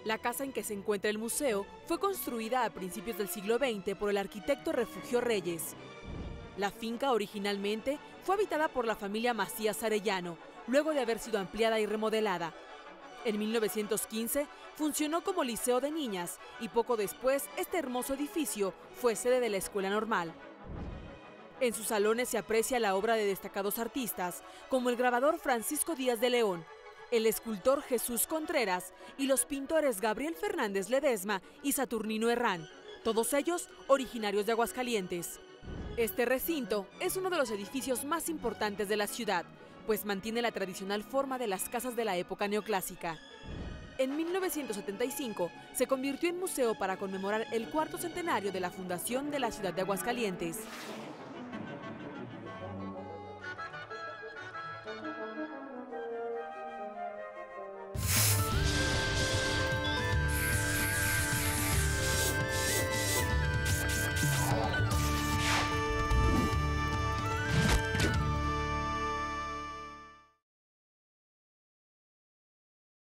La casa en que se encuentra el museo fue construida a principios del siglo XX por el arquitecto Refugio Reyes. La finca originalmente fue habitada por la familia Macías Arellano, luego de haber sido ampliada y remodelada. En 1915 funcionó como liceo de niñas y poco después este hermoso edificio fue sede de la Escuela Normal. En sus salones se aprecia la obra de destacados artistas como el grabador Francisco Díaz de León, el escultor Jesús Contreras y los pintores Gabriel Fernández Ledesma y Saturnino Herrán, todos ellos originarios de Aguascalientes. Este recinto es uno de los edificios más importantes de la ciudad, pues mantiene la tradicional forma de las casas de la época neoclásica. En 1975 se convirtió en museo para conmemorar el 4º centenario de la fundación de la ciudad de Aguascalientes.